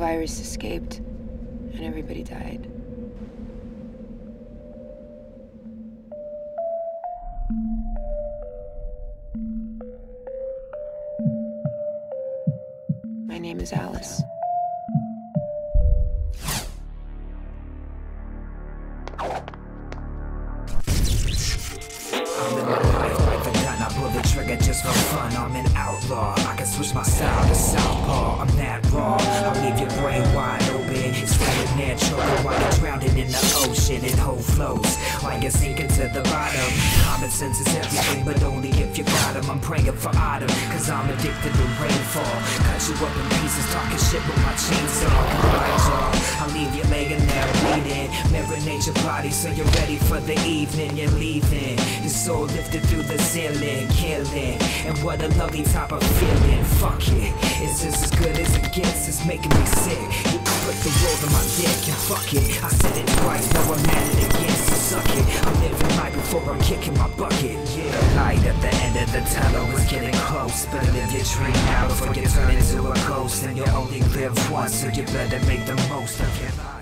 virus escaped, and everybody died. My name is Alice. I'm in my life like the gun, I pull the trigger just for fun. I'm an outlaw, I can switch my style to southpaw. I'm that raw, I'll leave your brain wide open. Stranded near choking while you're drowning in the ocean. It whole flows while you're sinking to the bottom. Common sense is everything, but only if you got 'em. I'm praying for autumn, cause I'm addicted to rainfall. Cut you up in pieces, talking shit with my chainsaw. I'll leave you laying there bleeding. Marinate your body so you're ready for the evening. You're leaving, your soul lifted through the ceiling, killing. And what a lovely type of feeling. Fuck it, it's just as good as it gets. It's making me sick. You can put the roll on my dick and fuck it. I said it twice, now I'm at it again, so suck it. I'm living right before I'm kicking my bucket. Yeah. The light at the end of the tunnel is getting close. Better live your dream now before you turn into a ghost. And you only live once, so you better make the most of your life.